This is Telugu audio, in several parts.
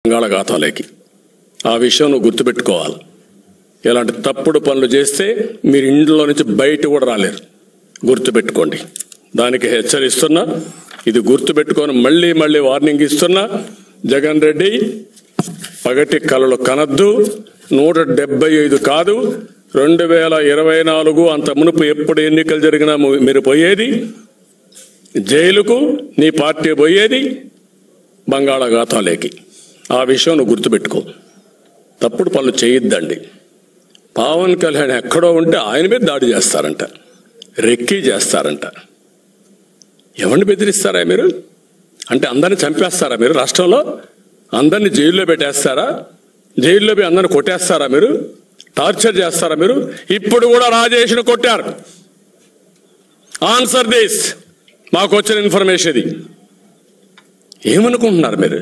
బంగాళాఖాతాలోకి. ఆ విషయం నువ్వు గుర్తుపెట్టుకోవాలి. ఇలాంటి తప్పుడు పనులు చేస్తే మీరు ఇంట్లో నుంచి బయట కూడా రాలేరు. గుర్తుపెట్టుకోండి. దానికి హెచ్చరిస్తున్నా. ఇది గుర్తుపెట్టుకొని మళ్ళీ మళ్ళీ వార్నింగ్ ఇస్తున్నా. జగన్ రెడ్డి పగటి కలలు కనద్దు. 175 కాదు 2024 అంత మునుపు ఎప్పుడు ఎన్నికలు జరిగినా మీరు పోయేది జైలుకు, నీ పార్టీ పోయేది బంగాళాఖాతాలోకి. ఆ విషయం నువ్వు గుర్తుపెట్టుకో. తప్పుడు పనులు చేయొద్దండి. పవన్ కళ్యాణ్ ఎక్కడో ఉంటే ఆయన మీద దాడి చేస్తారంట, రెక్కీ చేస్తారంట. ఎవరిని బెదిరిస్తారా మీరు? అంటే అందరిని చంపేస్తారా మీరు? రాష్ట్రంలో అందరినీ జైల్లో పెట్టేస్తారా? జైల్లో పోయి అందరిని కొట్టేస్తారా మీరు? టార్చర్ చేస్తారా మీరు? ఇప్పుడు కూడా రాజేష్ను కొట్టారు. Answer this. మాకు వచ్చిన ఇన్ఫర్మేషన్ ఇది. ఏమనుకుంటున్నారు మీరు?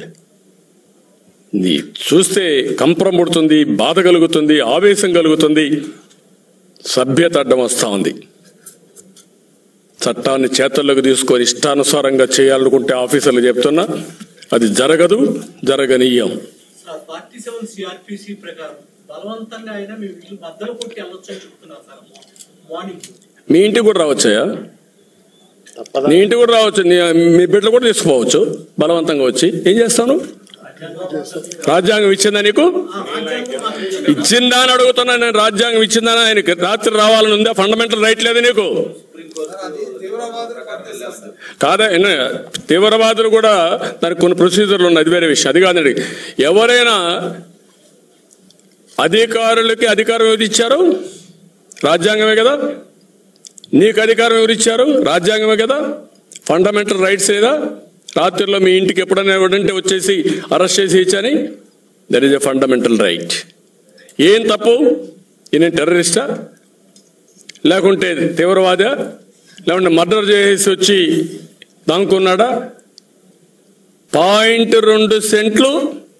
చూస్తే కంపరం పుడుతుంది, బాధ కలుగుతుంది, ఆవేశం కలుగుతుంది. సభ్యత అడ్డం వస్తూ ఉంది. చట్టాన్ని చేతుల్లోకి తీసుకొని ఇష్టానుసారంగా చేయాలనుకుంటే ఆఫీసర్లు చెప్తున్నా అది జరగదు, జరగనీయం. మీ ఇంటికి కూడా రావచ్చాయా? నీ ఇంటికి కూడా రావచ్చు, మీ బిడ్డలు కూడా తీసుకుపోవచ్చు బలవంతంగా వచ్చి. ఏం చేస్తాను? రాజ్యాంగం ఇచ్చిందా నీకు? ఇచ్చిందా అని అడుగుతున్నా నేను. రాజ్యాంగం ఇచ్చిందా? ఆయనకి రాత్రి రావాలని ఉందా? ఫండమెంటల్ రైట్ లేదు నీకు? కాదా? తీవ్రవాదులు కూడా దానికి కొన్ని ప్రొసీజర్లు ఉన్నాయి, అది వేరే విషయం. అది కాదండి. ఎవరైనా అధికారులకి అధికారం ఎవరు ఇచ్చారు? రాజ్యాంగమే కదా. నీకు అధికారం ఎవరు ఇచ్చారు? రాజ్యాంగమే కదా. ఫండమెంటల్ రైట్స్ లేదా? రాత్రిలో మీ ఇంటికి ఎప్పుడైనా ఎవడంటే వచ్చేసి అరెస్ట్ చేసి ఇచ్చని, that is a fundamental right. ఏం తప్పు? ఈయన టెర్రరిస్టా, లేకుంటే తీవ్రవాదా, లేకుంటే మర్డర్ చేసి వచ్చి దానుకున్నాడా? 0.2 సెంట్లు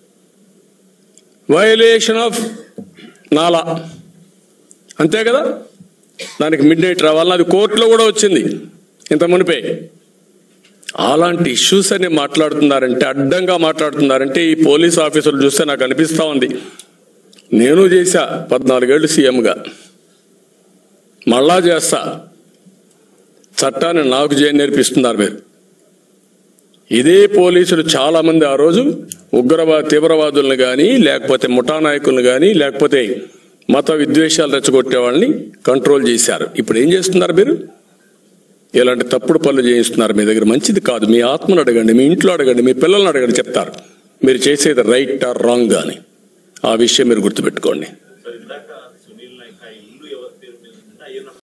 వయలేషన్ ఆఫ్ నాలా, అంతే కదా. దానికి మిడ్ నైట్ రావాలని అది కోర్టులో కూడా వచ్చింది ఇంత మునిపే. అలాంటి ఇష్యూస్ అని మాట్లాడుతున్నారంటే, అడ్డంగా మాట్లాడుతున్నారంటే ఈ పోలీస్ ఆఫీసర్లు చూస్తే నాకు అనిపిస్తూ ఉంది. నేను చేశా 14 ఏళ్ళు సీఎంగా, మళ్ళా చేస్తా. చట్టాన్ని నాకు నేర్పిస్తున్నారు మీరు. ఇదే పోలీసులు చాలా మంది ఆ రోజు తీవ్రవాదులను కానీ, లేకపోతే ముఠా నాయకులను కానీ, లేకపోతే మత విద్వేషాలు రెచ్చగొట్టే వాళ్ళని కంట్రోల్ చేశారు. ఇప్పుడు ఏం చేస్తున్నారు మీరు? ఇలాంటి తప్పుడు పనులు చేయిస్తున్నారు. మీ దగ్గర మంచిది కాదు. మీ ఆత్మను అడగండి, మీ ఇంట్లో అడగండి, మీ పిల్లల్ని అడగండి, చెప్తారు మీరు చేసేది రైట్ ఆర్ రాంగ్ అని. ఆ విషయం మీరు గుర్తుపెట్టుకోండి.